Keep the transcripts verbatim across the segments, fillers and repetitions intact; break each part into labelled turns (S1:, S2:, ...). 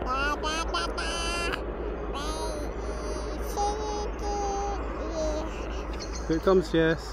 S1: Here it comes, Jess.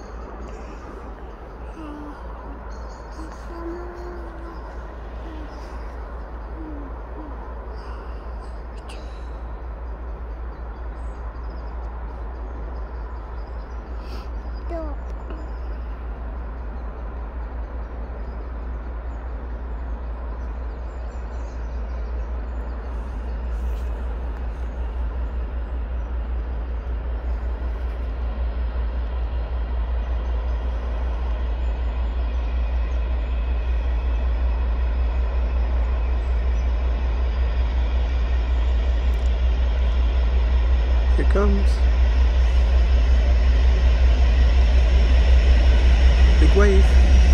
S1: Here it comes. Big wave.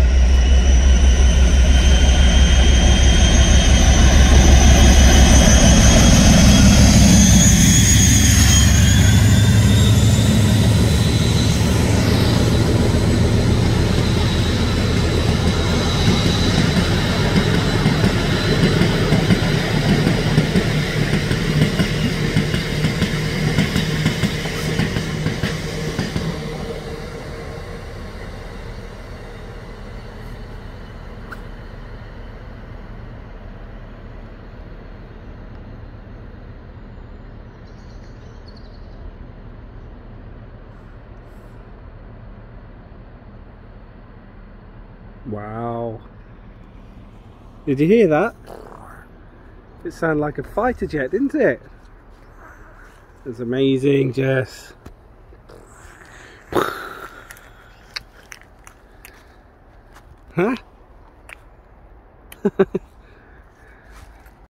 S1: Wow. Did you hear that? It sounded like a fighter jet, didn't it? It was amazing, Jess. Huh?